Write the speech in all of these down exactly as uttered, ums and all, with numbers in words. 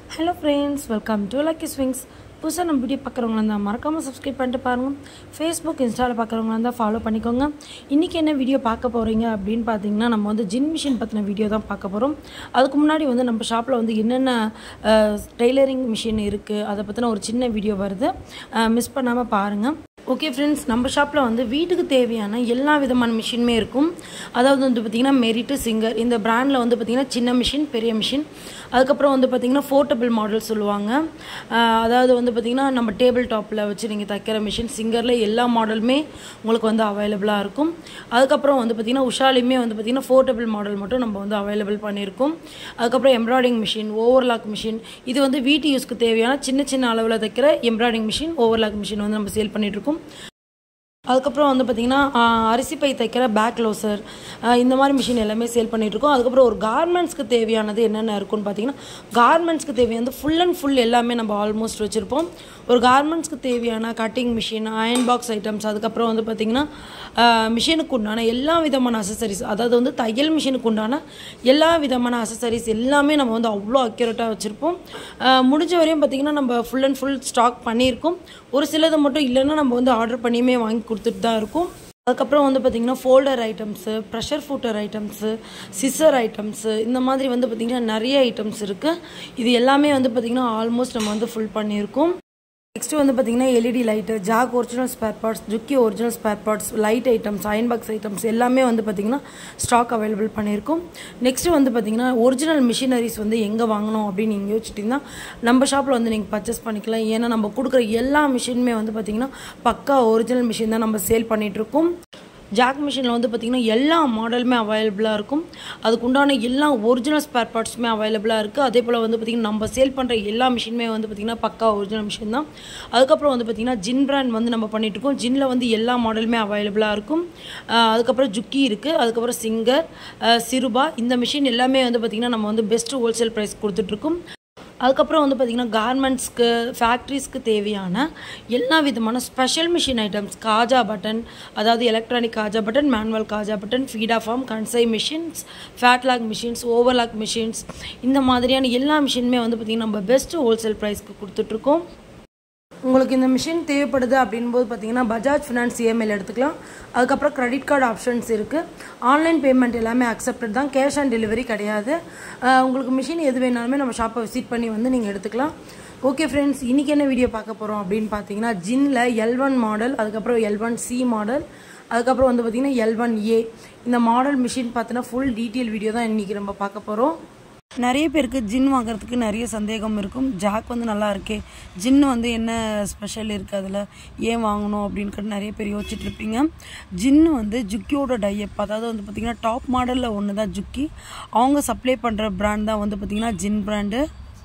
Hello friends, welcome to Lucky Swings. புதுசாக நம்ம video பார்க்குறவங்களா இருந்தால் மறக்காமல் சப்ஸ்கிரைப் பண்ணிட்டு பாருங்கள். ஃபேஸ்புக் இன்ஸ்டாவில் பார்க்குறவங்களா இருந்தால் ஃபாலோ பண்ணிக்கோங்க. இன்றைக்கி என்ன வீடியோ பார்க்க போகிறீங்க அப்படின்னு பார்த்தீங்கன்னா, நம்ம வந்து ஜின் மிஷின் பற்றின வீடியோ தான் பார்க்க போகிறோம். அதுக்கு முன்னாடி வந்து நம்ம ஷாப்பில் வந்து என்னென்ன டெய்லரிங் மிஷின் இருக்குது அதை பற்றின ஒரு சின்ன வீடியோ வருது, மிஸ் பண்ணாமல் பாருங்கள். ஓகே ஃப்ரெண்ட்ஸ், நம்ம ஷாப்பில் வந்து வீட்டுக்கு தேவையான எல்லா விதமான மிஷினுமே இருக்கும். அதாவது வந்து பார்த்திங்கன்னா மெரிட்டு, சிங்கர் இந்த பிராண்டில் வந்து பார்த்திங்கன்னா சின்ன மிஷின், பெரிய மிஷின், அதுக்கப்புறம் வந்து பார்த்திங்கன்னா ஃபோர்டபிள் மாடல் சொல்லுவாங்க. அதாவது வந்து பார்த்திங்கன்னா நம்ம டேபிள் டாப்பில் வச்சு நீங்கள் தைக்கிற மிஷின். சிங்கரில் எல்லா மாடலுமே உங்களுக்கு வந்து அவைலபிளாக இருக்கும். அதுக்கப்புறம் வந்து பார்த்திங்கன்னா உஷாலையுமே வந்து பார்த்திங்கன்னா ஃபோர்டபிள் மாடல் மட்டும் நம்ம வந்து அவைலபிள் பண்ணியிருக்கோம். அதுக்கப்புறம் எம்ப்ராய்டிங் மிஷின், ஓவர்லாக் மிஷின், இது வந்து வீட்டு யூஸ்க்கு தேவையான சின்ன சின்ன அளவில் தைக்கிற எம்ப்ராய்டிங் மிஷின், ஓவர்லாக் மிஷின் வந்து நம்ம சேல் பண்ணிகிட்ருக்கோம். அதுக்கப்புறம் வந்து பார்த்திங்கன்னா அரிசி பை தைக்கிற பேக் லோசர், இந்த மாதிரி மிஷின் எல்லாமே சேல் பண்ணிகிட்ருக்கோம். அதுக்கப்புறம் ஒரு கார்மெண்ட்ஸ்க்கு தேவையானது என்னென்ன இருக்குன்னு பார்த்தீங்கன்னா, கார்மெண்ட்ஸ்க்கு தேவையானது ஃபுல் அண்ட் ஃபுல் எல்லாமே நம்ம ஆல்மோஸ்ட் வச்சுருப்போம். ஒரு கார்மெண்ட்ஸ்க்கு தேவையான cutting machine, iron box items, அதுக்கப்புறம் வந்து பார்த்திங்கன்னா மிஷினுக்கு உண்டான எல்லா விதமான அசசரிஸ், அதாவது வந்து தையல் மிஷினுக்கு உண்டான எல்லா விதமான அசசரிஸ் எல்லாமே நம்ம வந்து அவ்வளோ அக்யூரேட்டாக வச்சுருப்போம். முடிஞ்ச வரையும் பார்த்திங்கன்னா நம்ம ஃபுல் அண்ட் ஃபுல் ஸ்டாக் பண்ணியிருக்கோம். ஒரு சிலது மட்டும் இல்லைன்னா நம்ம வந்து ஆர்டர் பண்ணியுமே வாங்கி கொடுத்துட்டு தான் இருக்கும். அதுக்கப்புறம் வந்து பார்த்திங்கன்னா folder items, presser footer items, scissor items, இந்த மாதிரி வந்து பார்த்திங்கன்னா நிறைய ஐட்டம்ஸ் இருக்குது. இது எல்லாமே வந்து பார்த்திங்கன்னா ஆல்மோஸ்ட் நம்ம வந்து ஃபுல் பண்ணியிருக்கோம். நெக்ஸ்ட்டு வந்து பார்த்திங்கன்னா LED light, Jack original spare parts, Juki original spare parts, light items, iron box items எல்லாமே வந்து பார்த்திங்கன்னா ஸ்டாக் அவைலபிள் பண்ணியிருக்கோம். நெக்ஸ்ட்டு வந்து பார்த்திங்கன்னா ஒரிஜினல் மிஷினரிஸ் வந்து எங்கே வாங்கணும் அப்படின்னு நீங்கள் யோசிச்சிட்டிங்கன்னா நம்ம ஷாப்பில் வந்து நீங்கள் பர்ச்சேஸ் பண்ணிக்கலாம். ஏன்னா நம்ம கொடுக்குற எல்லா மிஷினுமே வந்து பார்த்திங்கன்னா பக்கா ஒரிஜினல் மிஷின் தான் நம்ம சேல் பண்ணிகிட்ருக்கோம். ஜாக் மிஷினில் வந்து பார்த்திங்கன்னா எல்லா மாடலுமே அவைலபிளாக இருக்கும். அதுக்கு உண்டான எல்லா ஒரிஜினல் ஸ்பேர் பார்ட்ஸுமே அவைலபிளாக இருக்குது. அதே போல் வந்து பார்த்திங்கன்னா நம்ம சேல் பண்ணுற எல்லா மிஷினுமே வந்து பார்த்திங்கன்னா பக்கா ஒரிஜினல் மிஷின் தான். அதுக்கப்புறம் வந்து பார்த்திங்கன்னா ஜின் பிராண்ட் வந்து நம்ம பண்ணிகிட்ருக்கோம். ஜின்னில் வந்து எல்லா மாடலுமே அவைலபிளாக இருக்கும். அதுக்கப்புறம் ஜுக்கி இருக்குது, அதுக்கப்புறம் சிங்கர், சிறுபா, இந்த மிஷின் எல்லாமே வந்து பார்த்திங்கன்னா நம்ம வந்து பெஸ்ட்டு ஹோல்சேல் ப்ரைஸ் கொடுத்துட்ருக்கோம். அதுக்கப்புறம் வந்து பார்த்திங்கன்னா கார்மெண்ட்ஸ்க்கு, ஃபேக்ட்ரிஸ்க்கு தேவையான எல்லா விதமான ஸ்பெஷல் மிஷின் ஐட்டம்ஸ், காஜா பட்டன், அதாவது எலக்ட்ரானிக் காஜா பட்டன், மேனுவல் காஜா button, feed off arm, Kansai machines, flatlock machines, overlock machines, இந்த மாதிரியான எல்லா மிஷினுமே வந்து பார்த்திங்கன்னா நம்ம பெஸ்ட்டு ஹோல்சேல் ப்ரைஸ்க்கு கொடுத்துட்ருக்கோம். உங்களுக்கு இந்த மிஷின் தேவைப்படுது அப்படின்போது பார்த்தீங்கன்னா பஜாஜ் ஃபினான்ஸ் இஎம்ஐயில் எடுத்துக்கலாம். அதுக்கப்புறம் கிரெடிட் கார்டு ஆப்ஷன்ஸ் இருக்குது. ஆன்லைன் பேமெண்ட் எல்லாமே அக்செப்டட் தான், கேஷ் ஆன் டெலிவரி கிடையாது. உங்களுக்கு மிஷின் எது வேணாலுமே நம்ம ஷாப்பை விசிட் பண்ணி வந்து நீங்கள் எடுத்துக்கலாம். ஓகே ஃப்ரெண்ட்ஸ், இன்றைக்கி என்ன வீடியோ பார்க்க போகிறோம் அப்படின்னு பார்த்தீங்கன்னா ஜின்னில் எல் ஒன் மாடல், அதுக்கப்புறம் எல் ஒன் சி மாடல், அதுக்கப்புறம் வந்து பார்த்திங்கன்னா எல் ஒன் ஏ, இந்த மாடல் மிஷின் பார்த்தீங்கன்னா ஃபுல் டீட்டெயில் வீடியோ தான் இன்றைக்கி நம்ம பார்க்க போகிறோம். நிறைய பேருக்கு ஜின் வாங்குறதுக்கு நிறைய சந்தேகம் இருக்கும். ஜாக் வந்து நல்லா இருக்கே, ஜின்னு வந்து என்ன ஸ்பெஷல் இருக்குது, அதில் ஏன் வாங்கணும் அப்படின்னு நிறைய பேர் யோசிச்சுட்டு இருப்பீங்க. ஜின்னு வந்து ஜுக்கியோட டையப், அதாவது வந்து பார்த்திங்கன்னா டாப் மாடலில் ஒன்று தான் ஜுக்கி. அவங்க சப்ளை பண்ணுற பிராண்ட் தான் வந்து பார்த்திங்கன்னா ஜின் பிராண்டு.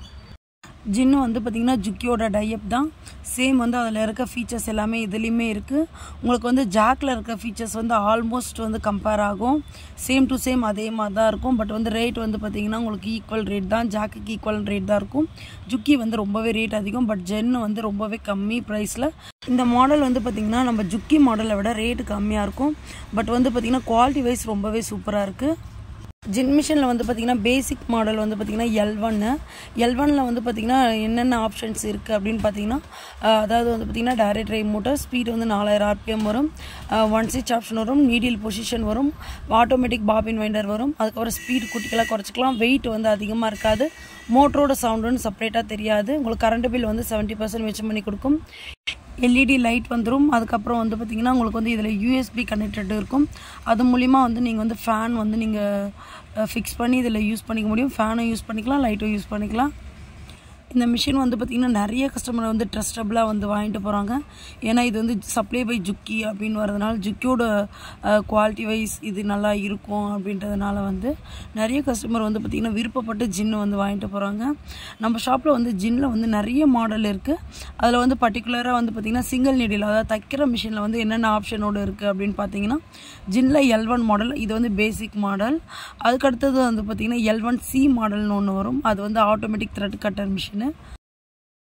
ஜின்னு வந்து பார்த்திங்கன்னா ஜுக்கியோட டையப் தான். சேம் வந்து அதில் இருக்க ஃபீச்சர்ஸ் எல்லாமே இதுலேயுமே இருக்குது. உங்களுக்கு வந்து ஜாக்கில் இருக்க ஃபீச்சர்ஸ் வந்து ஆல்மோஸ்ட் வந்து கம்பேர் ஆகும். சேம் டு சேம் அதே மாதிரி தான் இருக்கும். பட் வந்து ரேட் வந்து பார்த்திங்கன்னா உங்களுக்கு ஈக்குவல் ரேட் தான், ஜாக்குக்கு ஈக்குவல் ரேட் தான் இருக்கும். ஜுக்கி வந்து ரொம்பவே ரேட் அதிகம், பட் ஜென்னு வந்து ரொம்பவே கம்மி ப்ரைஸில். இந்த மாடல் வந்து பார்த்திங்கன்னா நம்ம ஜுக்கி மாடலை விட ரேட்டு கம்மியாக இருக்கும். பட் வந்து பார்த்திங்கன்னா குவாலிட்டி வைஸ் ரொம்பவே சூப்பராக இருக்குது. ஜின் மிஷினில் வந்து பார்த்திங்கன்னா பேசிக் மாடல் வந்து பார்த்திங்கன்னா எல் ஒன்னு. எல் ஒனில் வந்து பார்த்திங்கன்னா என்னென்ன ஆப்ஷன்ஸ் இருக்குது அப்படின்னு பார்த்திங்கன்னா, அதாவது வந்து பார்த்திங்கன்னா டைரக்ட் டிரைவ் மோட்டர், ஸ்பீடு வந்து நாலாயிரம் ஆர்பிஎம் வரும், ஒன் ஸ்விட்ச் ஆப்ஷன் வரும், நீடில் பொசிஷன் வரும், ஆட்டோமேட்டிக் பாபின் வைண்டர் வரும். அதுக்கப்புறம் ஸ்பீடு குட்டிக்கெல்லாம் குறைச்சிக்கலாம். வெயிட் வந்து அதிகமாக இருக்காது. மோட்டரோட சவுண்டுன்னு செப்பரேட்டாக தெரியாது. உங்களுக்கு கரண்ட் பில் வந்து செவன்ட்டி பர்சன்ட் மிச்சம் பண்ணி கொடுக்கும். எல்இடி லைட் வந்துடும். அதுக்கப்புறம் வந்து பார்த்திங்கன்னா உங்களுக்கு வந்து இதில் யூஎஸ்பி கனெக்டட் இருக்கும். அது மூலிமா வந்து நீங்கள் வந்து ஃபேன் வந்து நீங்கள் ஃபிக்ஸ் பண்ணி இதில் யூஸ் பண்ணிக்க முடியும். ஃபேனும் யூஸ் பண்ணிக்கலாம், லைட்டும் யூஸ் பண்ணிக்கலாம். இந்த மிஷின் வந்து பார்த்திங்கன்னா நிறைய கஸ்டமர் வந்து ட்ரஸ்டபுளாக வந்து வாங்கிட்டு போகிறாங்க. ஏன்னா இது வந்து சப்ளை பை ஜுக்கி அப்படின்னு வரதுனால, ஜுக்கியோட குவாலிட்டி வைஸ் இது நல்லா இருக்கும் அப்படின்றதுனால வந்து நிறைய கஸ்டமர் வந்து பார்த்திங்கன்னா விருப்பப்பட்டு ஜின்னு வந்து வாங்கிட்டு போகிறாங்க. நம்ம ஷாப்பில் வந்து ஜின்னில் வந்து நிறைய மாடல் இருக்குது. அதில் வந்து பர்டிகுலராக வந்து பார்த்திங்கன்னா சிங்கிள் நீடில், அதாவது தைக்கிற மிஷினில் வந்து என்னென்ன ஆப்ஷனோடு இருக்குது அப்படின்னு பார்த்தீங்கன்னா ஜின்னில் எல் ஒன் மாடல், இது வந்து பேசிக் மாடல். அதுக்கடுத்தது வந்து பார்த்திங்கன்னா எல் ஒன் சி மாடல்னு ஒன்று வரும். அது வந்து automatic thread cutter machine.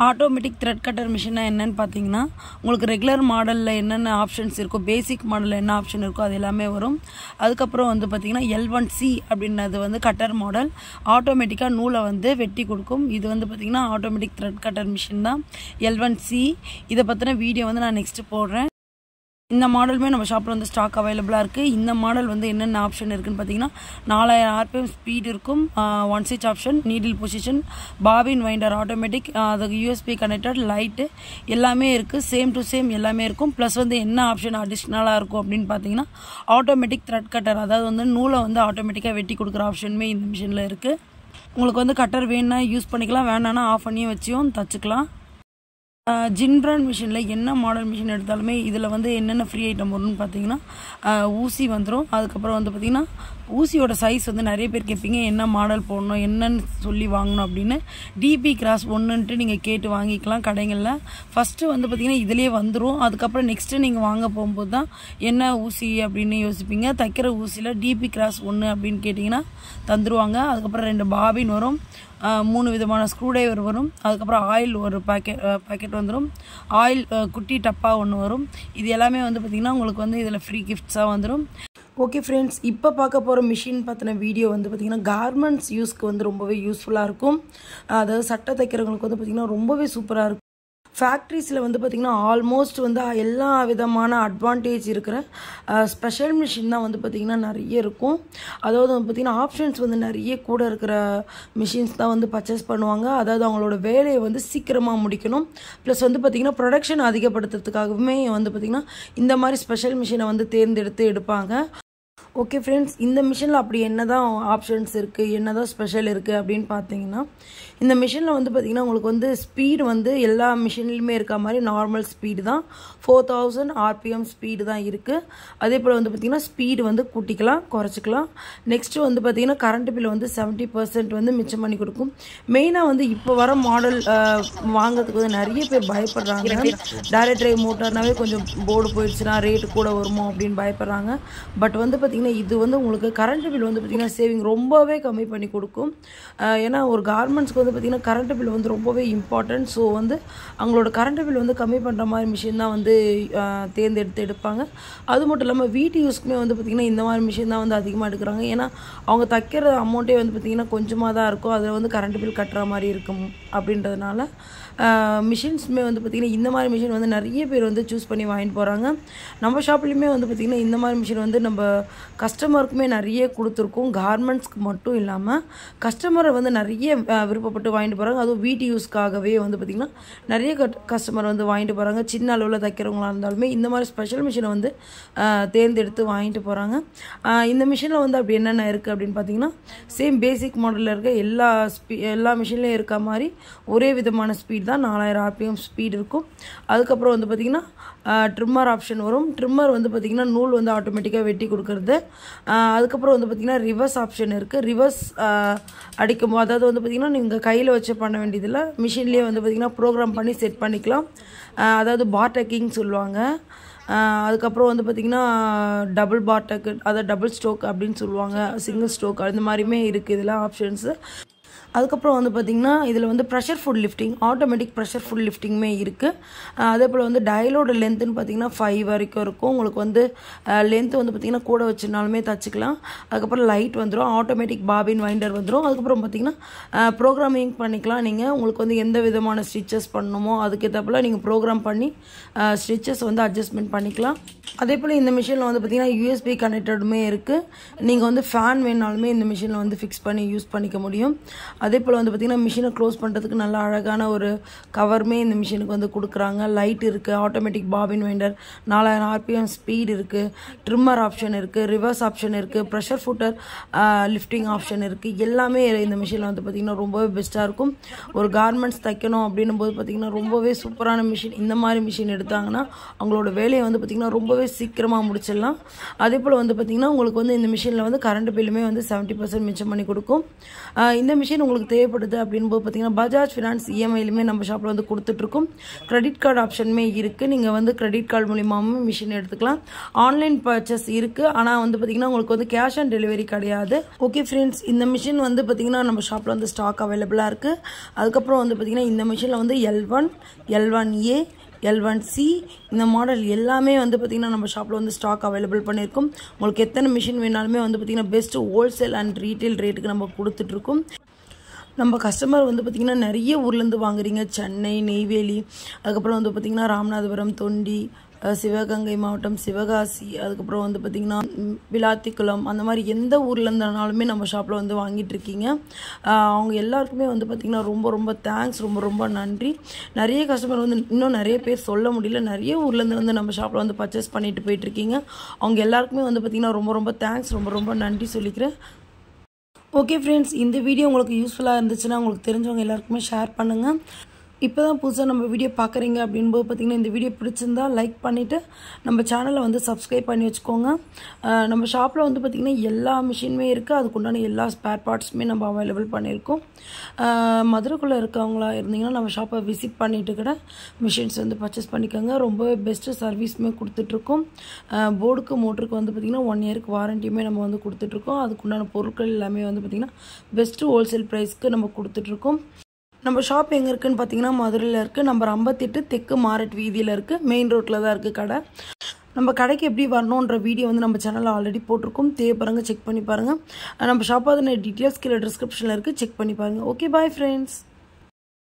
Automatic thread cutter மிஷினா என்னன்னு பார்த்தீங்கன்னா உங்களுக்கு ரெகுலர் மாடலில் என்னென்ன ஆப்ஷன்ஸ் இருக்கோ பேசிக் மாடலில் என்ன ஆப்ஷன் இருக்கோ அது எல்லாமே வரும். அதுக்கப்புறம் வந்து பார்த்திங்கன்னா எல் ஒன் சி அப்படின்றது வந்து கட்டர் மாடல் ஆட்டோமேட்டிக்காக நூலை வந்து வெட்டி கொடுக்கும். இது வந்து பார்த்திங்கன்னா ஆட்டோமேட்டிக் த்ரெட் கட்டர் மிஷின் தான் எல் ஒன் சி. இதை பற்றின வீடியோ வந்து நான் நெக்ஸ்ட்டு போடுறேன். இந்த மாடலுமே நம்ம ஷாப்பில் வந்து ஸ்டாக் அவைலபிளாக இருக்குது. இந்த மாடல் வந்து என்னென்ன ஆப்ஷன் இருக்குதுன்னு பார்த்தீங்கன்னா நாலாயிரம் ஆர்பிஎம் ஸ்பீட் இருக்கும், ஒன் ஸ்விட்ச் option, needle position, bobbin winder automatic, அதுக்கு யூஎஸ்பி கனெக்டட், லைட்டு எல்லாமே இருக்குது. சேம் டு சேம் எல்லாமே இருக்கும். ப்ளஸ் வந்து என்ன ஆப்ஷன் அடிஷ்னலாக இருக்கும் அப்படின்னு பார்த்தீங்கன்னா ஆட்டோமேட்டிக் த்ரெட் கட்டர், அதாவது வந்து நூலை வந்து ஆட்டோமேட்டிக்காக வெட்டி கொடுக்குற ஆப்ஷனுமே இந்த மிஷினில் இருக்குது. உங்களுக்கு வந்து கட்டர் வேணுன்னா யூஸ் பண்ணிக்கலாம், வேணான்னா ஆஃப் பண்ணியும் வச்சியும் தச்சுக்கலாம். ஜின்பிராண்ட் மிஷினில் என்ன மாடல் மிஷின் எடுத்தாலுமே இதில் வந்து என்னென்ன ஃப்ரீ ஐட்டம் வரும்னு பார்த்தீங்கன்னா ஊசி வந்துடும். அதுக்கப்புறம் வந்து பார்த்திங்கன்னா ஊசியோட சைஸ் வந்து நிறைய பேர் கேட்பீங்க என்ன மாடல் போடணும் என்னன்னு சொல்லி வாங்கணும் அப்படின்னு. டிபி கிராஸ் ஒன்றுன்ட்டு நீங்கள் கேட்டு வாங்கிக்கலாம் கடைகளில். ஃபஸ்ட்டு வந்து பார்த்திங்கன்னா இதிலே வந்துடும். அதுக்கப்புறம் நெக்ஸ்ட்டு நீங்கள் வாங்க போகும்போது தான் என்ன ஊசி அப்படின்னு யோசிப்பீங்க. தைக்கிற ஊசியில் டிபி கிராஸ் ஒன்று அப்படின்னு கேட்டிங்கன்னா தந்துடுவாங்க. அதுக்கப்புறம் ரெண்டு பாபின் வரும், மூணு விதமான ஸ்க்ரூ ட்ரைவர் வரும், அதுக்கப்புறம் ஆயில் ஒரு பேக்கெட் பேக்கெட் வந்துடும், ஆயில் குட்டி டப்பா ஒன்று வரும். இது எல்லாமே வந்து பார்த்திங்கன்னா உங்களுக்கு வந்து இதில் ஃப்ரீ கிஃப்ட்ஸாக வந்துடும். ஓகே ஃப்ரெண்ட்ஸ், இப்போ பார்க்க போகிற மிஷின் பார்த்தின வீடியோ வந்து பார்த்திங்கன்னா கார்மெண்ட்ஸ் யூஸ்க்கு வந்து ரொம்பவே யூஸ்ஃபுல்லாக இருக்கும். அதாவது சட்டை தைக்கிறவங்களுக்கு வந்து பார்த்திங்கன்னா ரொம்பவே சூப்பராக இருக்கும். ஃபேக்ட்ரிஸில் வந்து பார்த்திங்கன்னா ஆல்மோஸ்ட் வந்து எல்லா விதமான அட்வான்டேஜ் இருக்கிற ஸ்பெஷல் மிஷின் தான் வந்து பார்த்திங்கன்னா நிறைய இருக்கும். அதாவது வந்து பார்த்திங்கன்னா ஆப்ஷன்ஸ் வந்து நிறைய கூட இருக்கிற மிஷின்ஸ் தான் வந்து பர்ச்சேஸ் பண்ணுவாங்க. அதாவது அவங்களோட வேலையை வந்து சீக்கிரமாக முடிக்கணும். ப்ளஸ் வந்து பார்த்திங்கன்னா ப்ரொடக்ஷன் அதிகப்படுத்துறதுக்காகவுமே வந்து பார்த்திங்கன்னா இந்த மாதிரி ஸ்பெஷல் மிஷினை வந்து தேர்ந்தெடுத்து எடுப்பாங்க. ஓகே ஃப்ரெண்ட்ஸ், இந்த மிஷினில் அப்படி என்ன தான் ஆப்ஷன்ஸ் இருக்குது, என்ன தான் ஸ்பெஷல் இருக்குது அப்படின்னு பார்த்தீங்கன்னா இந்த மிஷினில் வந்து பார்த்திங்கன்னா உங்களுக்கு வந்து ஸ்பீடு வந்து எல்லா மிஷின்லையுமே இருக்க மாதிரி நார்மல் ஸ்பீடு தான், ஃபோர் தௌசண்ட் ஆர்பிஎம் ஸ்பீடு தான் இருக்குது. அதே போல் வந்து பார்த்திங்கன்னா ஸ்பீடு வந்து கூட்டிக்கலாம் குறைச்சிக்கலாம். நெக்ஸ்ட்டு வந்து பார்த்திங்கன்னா கரண்ட் பில் வந்து செவன்ட்டி பர்சன்ட் வந்து மிச்சம் பண்ணி கொடுக்கும். மெயினாக வந்து இப்போ வர மாடல் வாங்கிறதுக்கு வந்து நிறைய பேர் பயப்படுறாங்க. டைரக்ட் ட்ரைவ் மோட்டார்னாவே கொஞ்சம் போர்டு போயிடுச்சுன்னா ரேட்டு கூட வருமோ அப்படின்னு பயப்படுறாங்க. பட் வந்து பார்த்திங்கன்னா இது வந்து உங்களுக்கு கரண்ட் பில் வந்து பார்த்திங்கன்னா சேவிங் ரொம்பவே கம்மி பண்ணி கொடுக்கும். ஏன்னா ஒரு கார்மெண்ட்ஸ்க்கு வந்து பார்த்திங்கன்னா கரண்ட் பில் வந்து ரொம்பவே இம்பார்ட்டன்ட். ஸோ வந்து அவங்களோட கரண்ட் பில் வந்து கம்மி பண்ணுற மாதிரி மிஷின் தான் வந்து தேர்ந்தெடுத்து எடுப்பாங்க. அது மட்டும் இல்லாமல் வீட்டு யூஸ்க்குமே வந்து பார்த்திங்கன்னா இந்த மாதிரி மிஷின் தான் வந்து அதிகமாக எடுக்கிறாங்க. ஏன்னா அவங்க தைக்கிற அமௌண்ட்டே வந்து பார்த்திங்கன்னா கொஞ்சமாக தான் இருக்கும், அதில் வந்து கரண்ட் பில் கட்டுற மாதிரி இருக்கும். அப்படின்றதுனால மிஷின்ஸுமே வந்து பார்த்திங்கன்னா இந்த மாதிரி மிஷின் வந்து நிறைய பேர் வந்து சூஸ் பண்ணி வாங்கிட்டு போகிறாங்க. நம்ம ஷாப்லேயுமே வந்து பார்த்திங்கன்னா இந்த மாதிரி மிஷின் வந்து நம்ம கஸ்டமருக்குமே நிறைய கொடுத்துருக்கோம். கார்மெண்ட்ஸ்க்கு மட்டும் இல்லாமல் கஸ்டமரை வந்து நிறைய விருப்பப்பட்டு வாங்கிட்டு போகிறாங்க. அதுவும் வீட்டு யூஸ்க்காகவே வந்து பார்த்திங்கன்னா நிறைய கஸ்டமர் வந்து வாங்கிட்டு போகிறாங்க. சின்ன அளவில் தைக்கிறவங்களாக இருந்தாலுமே இந்த மாதிரி ஸ்பெஷல் மிஷினை வந்து தேர்ந்தெடுத்து வாங்கிட்டு போகிறாங்க. இந்த மிஷினில் வந்து அப்படி என்னென்ன இருக்குது அப்படின்னு பார்த்திங்கன்னா சேம் பேசிக் மாடலில் இருக்க எல்லா ஸ்பீ எல்லா மிஷின்லேயும் இருக்க மாதிரி ஒரே விதமான ஸ்பீட் தான், நாலாயிரம் ஆர்பிஎம் ஸ்பீட் இருக்கும். அதுக்கப்புறம் வந்து பார்த்திங்கன்னா ட்ரிம்மர் ஆப்ஷன் வரும். ட்ரிம்மர் வந்து பார்த்திங்கன்னா நூல் வந்து ஆட்டோமேட்டிக்காக வெட்டி கொடுக்குறது. அதுக்கப்புறம் வந்து பார்த்திங்கன்னா ரிவர்ஸ் ஆப்ஷன் இருக்குது. ரிவர்ஸ் அடிக்கும் அதாவது வந்து பார்த்திங்கன்னா நீங்கள் கையில் வச்சு பண்ண வேண்டியதில்லை, மிஷின்லேயே வந்து பார்த்திங்கன்னா ப்ரோக்ராம் பண்ணி செட் பண்ணிக்கலாம். அதாவது பாட்டக்கிங் சொல்லுவாங்க. அதுக்கப்புறம் வந்து பார்த்திங்கன்னா டபுள் பாட்டக்கு, அதாவது டபுள் ஸ்ட்ரோக் அப்படின்னு சொல்லுவாங்க, சிங்கிள் ஸ்ட்ரோக், அந்த மாதிரியுமே இருக்குது இதில் ஆப்ஷன்ஸு. அதுக்கப்புறம் வந்து பார்த்திங்கன்னா இதில் வந்து presser foot lifting, automatic presser foot லிஃப்டிங்குமே இருக்குது. அதே போல் வந்து டயலோட லென்த்துன்னு பார்த்திங்கன்னா ஃபைவ் வரைக்கும் இருக்கும். உங்களுக்கு வந்து லென்த்து வந்து பார்த்திங்கன்னா கூட வச்சுனாலுமே தச்சுக்கலாம். அதுக்கப்புறம் லைட் வந்துடும், ஆட்டோமேட்டிக் பாபின் வைண்டர் வந்துடும். அதுக்கப்புறம் பார்த்திங்கன்னா ப்ரோக்ராமிங் பண்ணிக்கலாம். நீங்கள் உங்களுக்கு வந்து எந்த விதமான ஸ்டிச்சஸ் பண்ணணுமோ அதுக்கேற்றப்பல நீங்கள் ப்ரோக்ராம் பண்ணி ஸ்டிச்சஸ் வந்து அட்ஜஸ்ட்மெண்ட் பண்ணிக்கலாம். அதே போல் இந்த மிஷினில் வந்து பார்த்திங்கன்னா யூஎஸ்பி கனெக்டடுமே இருக்குது. நீங்கள் வந்து ஃபேன் வேணாலுமே இந்த மிஷினில் வந்து ஃபிக்ஸ் பண்ணி யூஸ் பண்ணிக்க முடியும். அதே போல் வந்து பார்த்திங்கன்னா மிஷினை க்ளோஸ் பண்ணுறதுக்கு நல்ல அழகான ஒரு கவருமே இந்த மிஷினுக்கு வந்து கொடுக்குறாங்க. லைட் இருக்குது, ஆட்டோமேட்டிக் பாபின் வைண்டர், நாலாயிரம் ஆர்பிஎம் ஸ்பீட் இருக்குது, ட்ரிம்மர் ஆப்ஷன் இருக்குது, ரிவர்ஸ் ஆப்ஷன் இருக்குது, ப்ரெஷர் ஃபுட்டர் லிஃப்டிங் ஆப்ஷன் இருக்குது. எல்லாமே இந்த மிஷினில் வந்து பார்த்திங்கன்னா ரொம்பவே பெஸ்ட்டாக இருக்கும். ஒரு கார்மெண்ட்ஸ் தைக்கணும் அப்படின்னும் போது பார்த்திங்கன்னா ரொம்பவே சூப்பரான மிஷின். இந்த மாதிரி மிஷின் எடுத்தாங்கன்னா அவங்களோட வேலையை வந்து பார்த்திங்கன்னா ரொம்பவே சீக்கிரமாக முடிச்சிடலாம். அதே போல் வந்து பார்த்திங்கன்னா உங்களுக்கு வந்து இந்த மிஷினில் வந்து கரண்ட் பில்லுமே வந்து செவன்ட்டி பர்சன்ட் மிச்சம் பண்ணி கொடுக்கும். இந்த மிஷின் உங்களுக்கு தேவைப்படுது அப்படின்னு போது பார்த்திங்கன்னா பஜாஜ் ஃபினான்ஸ் இஎம்ஐலுமே நம்ம ஷாப்பில் வந்து கொடுத்துட்ருக்கோம். கிரெடிட் கார்டு ஆப்ஷனுமே இருக்குது. நீங்கள் வந்து கிரெடிட் கார்டு மூலியமாகவும் மிஷின் எடுத்துக்கலாம். ஆன்லைன் பர்ச்சேஸ் இருக்குது. ஆனால் வந்து பார்த்திங்கன்னா உங்களுக்கு வந்து கேஷ் ஆன் டெலிவரி கிடையாது. ஓகே ஃப்ரெண்ட்ஸ், இந்த மிஷின் வந்து பார்த்திங்கன்னா நம்ம ஷாப்பில் வந்து ஸ்டாக் அவைலபிளாக இருக்குது. அதுக்கப்புறம் வந்து பார்த்திங்கன்னா இந்த மிஷினில் வந்து L one L one A L one C இந்த மாடல் எல்லாமே வந்து பார்த்திங்கன்னா நம்ம ஷாப்பில் வந்து ஸ்டாக் அவைலபிள் பண்ணியிருக்கோம். உங்களுக்கு எத்தனை மிஷின் வேணாலுமே வந்து பார்த்திங்கன்னா பெஸ்ட் ஹோல்சேல் அண்ட் ரீட்டைல் ரேட்டுக்கு நம்ம கொடுத்துட்ருக்கோம். நம்ம கஸ்டமர் வந்து பார்த்திங்கன்னா நிறைய ஊர்லேருந்து வாங்குறீங்க. சென்னை, நெய்வேலி, அதுக்கப்புறம் வந்து பார்த்திங்கன்னா ராமநாதபுரம், தொண்டி, சிவகங்கை மாவட்டம், சிவகாசி, அதுக்கப்புறம் வந்து பார்த்திங்கன்னா விளாத்திக்குளம், அந்த மாதிரி எந்த ஊரில் இருந்தாலுமே நம்ம ஷாப்பில் வந்து வாங்கிட்டு இருக்கீங்க. அவங்க எல்லாருக்குமே வந்து பார்த்திங்கன்னா ரொம்ப ரொம்ப தேங்க்ஸ், ரொம்ப ரொம்ப நன்றி. நிறைய கஸ்டமர் வந்து இன்னும் நிறைய பேர் சொல்ல முடியல, நிறைய ஊர்லேருந்து வந்து நம்ம ஷாப்பில் வந்து பர்ச்சேஸ் பண்ணிட்டு போயிட்டுருக்கீங்க. அவங்க எல்லாருக்குமே வந்து பார்த்திங்கன்னா ரொம்ப ரொம்ப தேங்க்ஸ், ரொம்ப ரொம்ப நன்றி சொல்லிக்கிறேன். ஓகே ஃப்ரெண்ட்ஸ், இந்த வீடியோ உங்களுக்கு யூஸ்ஃபுல்லாக இருந்துச்சுன்னா உங்களுக்கு தெரிஞ்சவங்க எல்லாருக்குமே ஷேர் பண்ணுங்கள். இப்போ தான் புதுசாக நம்ம வீடியோ பார்க்குறீங்க அப்படின்போது பார்த்திங்கன்னா இந்த வீடியோ பிடிச்சிருந்தா லைக் பண்ணிவிட்டு நம்ம சேனலை வந்து சப்ஸ்கிரைப் பண்ணி வச்சுக்கோங்க. நம்ம ஷாப்பில் வந்து பார்த்திங்கன்னா எல்லா மிஷினுமே இருக்குது. அதுக்குண்டான எல்லா ஸ்பேர் பார்ட்ஸுமே நம்ம அவைலபிள் பண்ணியிருக்கோம். மதுரைக்குள்ளே இருக்கவங்களா இருந்தீங்கன்னா நம்ம ஷாப்பை விசிட் பண்ணிவிட்டு கூட மிஷின்ஸ் வந்து பர்ச்சேஸ் பண்ணிக்கோங்க. ரொம்ப பெஸ்ட்டு சர்வீஸுமே கொடுத்துட்ருக்கோம். போர்டுக்கு மோட்டருக்கு வந்து பார்த்திங்கன்னா ஒன் இயருக்கு வாரண்டியுமே நம்ம வந்து கொடுத்துட்ருக்கோம். அதுக்குண்டான பொருட்கள் எல்லாமே வந்து பார்த்திங்கன்னா பெஸ்ட்டு ஹோல்சேல் ப்ரைஸ்க்கு நம்ம கொடுத்துட்ருக்கோம். நம்ம ஷாப் எங்கே இருக்குதுன்னு பார்த்தீங்கன்னா மதுரையில் இருக்குது. நம்பர் ஐம்பத்தெட்டு, தெற்கு மாரட் வீதியில் இருக்குது. மெயின் ரோட்டில் தான் இருக்குது கடை. நம்ம கடைக்கு எப்படி வரணுன்ற வீடியோ வந்து நம்ம சேனலில் ஆல்ரெடி போட்டிருக்கோம். தேவைப்படுங்க, செக் பண்ணி பாருங்கள். நம்ம ஷாப்பாக டீட்டெயில்ஸ் கீழே டிஸ்கிரிப்ஷனில் இருக்குது, செக் பண்ணி பாருங்கள். Okay, bye friends.